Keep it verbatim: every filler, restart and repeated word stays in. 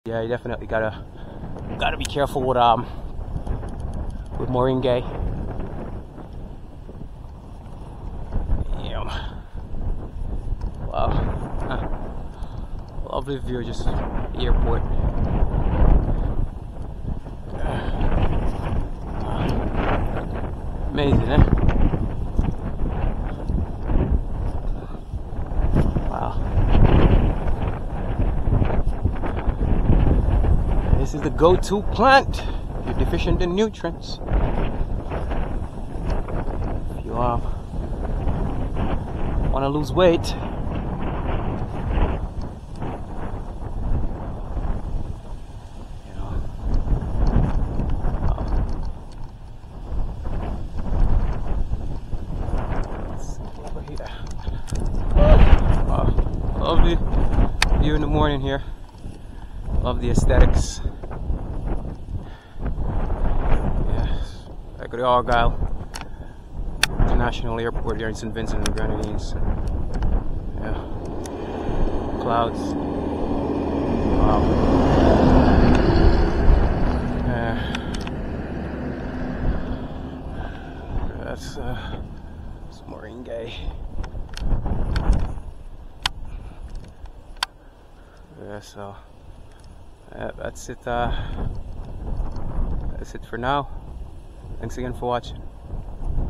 Yeah, you definitely gotta gotta be careful with um with Moringa. Yeah. Wow. Huh. Lovely view, just airport. Amazing, eh? Wow. This is the go-to plant if you're deficient in nutrients. If you um, want to lose weight, you know. Um, let's see over here. Wow, lovely view in the morning here. Love the aesthetics. Yes, back at the Argyle International Airport here in Saint Vincent and the Grenadines. Yeah, clouds. Wow. Yeah. That's uh, that's Moringa. Yeah, so. Yeah, that's it. Uh, that's it for now. Thanks again for watching.